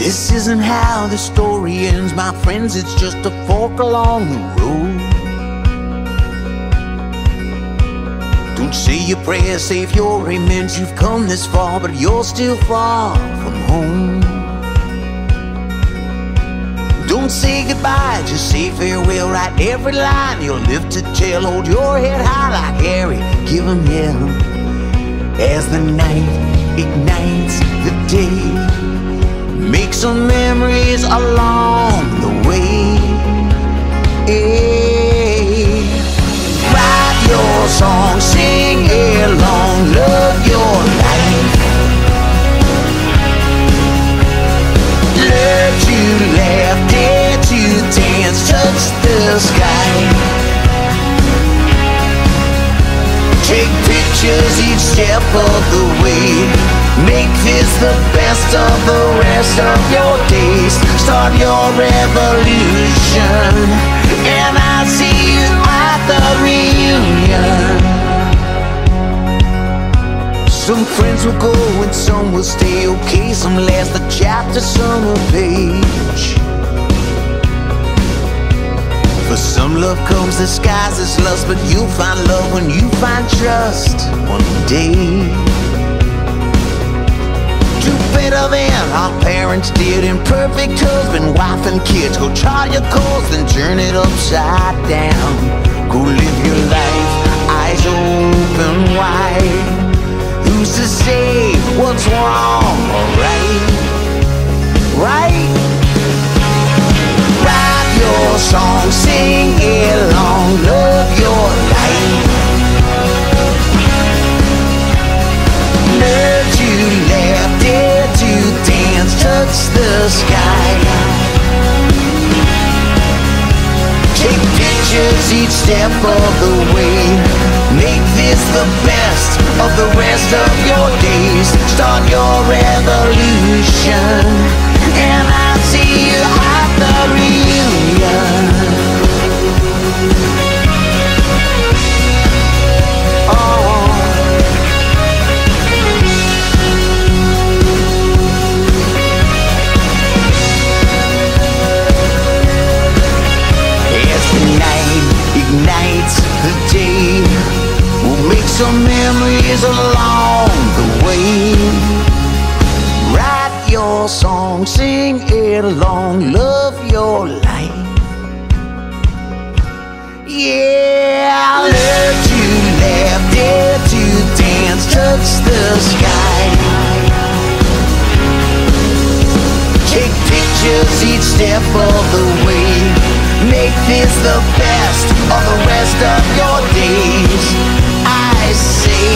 This isn't how the story ends, my friends, it's just a fork along the road. Don't say your prayers, save your amens. You've come this far, but you're still far from home. Don't say goodbye, just say farewell. Write every line you'll live to tell. Hold your head high like Harry, give 'em hell. As the night ignites the day, make some memories along the way. Write your song, sing along, love your life. Learn to laugh, dare to dance, touch the sky. Take pictures each step of the way. Make this the best of the rest of your days. Start your revolution, and I'll see you at the reunion. Some friends will go and some will stay, okay. Some last the chapter, some a page. For some love comes disguised as lust, but you'll find love when you find trust one day. Do better than our parents did. Imperfect husband, wife and kids. Go chart your course, then turn it upside down. Go live your life, eyes open wide. Who's to say what's wrong or right? Right? Write your song, sing along, love your life. Learn to laugh, dare to dance, touch the sky. Take pictures each step of the way. Make this the best of the rest of your days. Start your revolution, and I'll see you at the reunion. Ignites the day, we'll make some memories along the way. Write your song, sing it along, love your life. Yeah, learn to laugh, dare to dance, touch the sky. Take pictures each step of the way. Make this the best of the rest of your days. I say,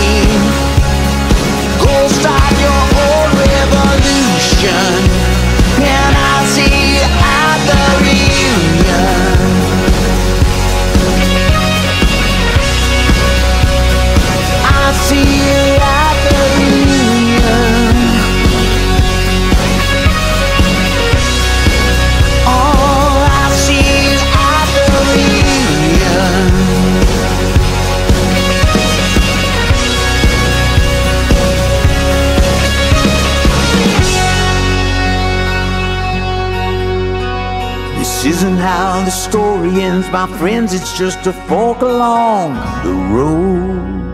go start your own revolution, and I'll see you at the reunion. I'll see you at the reunion. This isn't how the story ends, my friends, it's just a fork along the road.